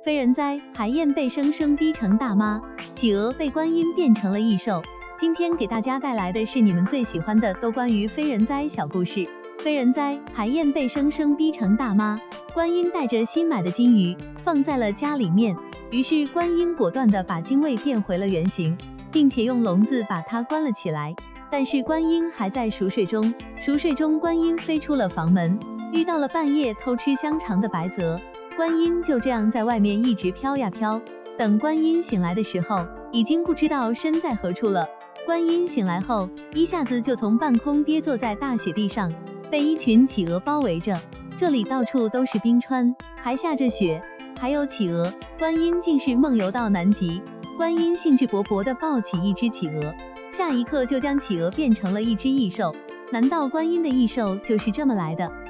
非人哉，海燕被生生逼成大妈，企鹅被观音变成了异兽。今天给大家带来的是你们最喜欢的都关于非人哉小故事。非人哉，海燕被生生逼成大妈，观音带着新买的金鱼放在了家里面，于是观音果断地把精卫变回了原形，并且用笼子把它关了起来。但是观音还在熟睡中，观音飞出了房门，遇到了半夜偷吃香肠的白泽。观音就这样在外面一直飘呀飘，等观音醒来的时候，已经不知道身在何处了。观音醒来后，一下子就从半空跌坐在大雪地上，被一群企鹅包围着，这里到处都是冰川，还下着雪，还有企鹅。观音竟是梦游到南极。观音兴致勃勃地抱起一只企鹅，下一刻就将企鹅变成了一只异兽。难道观音的异兽就是这么来的？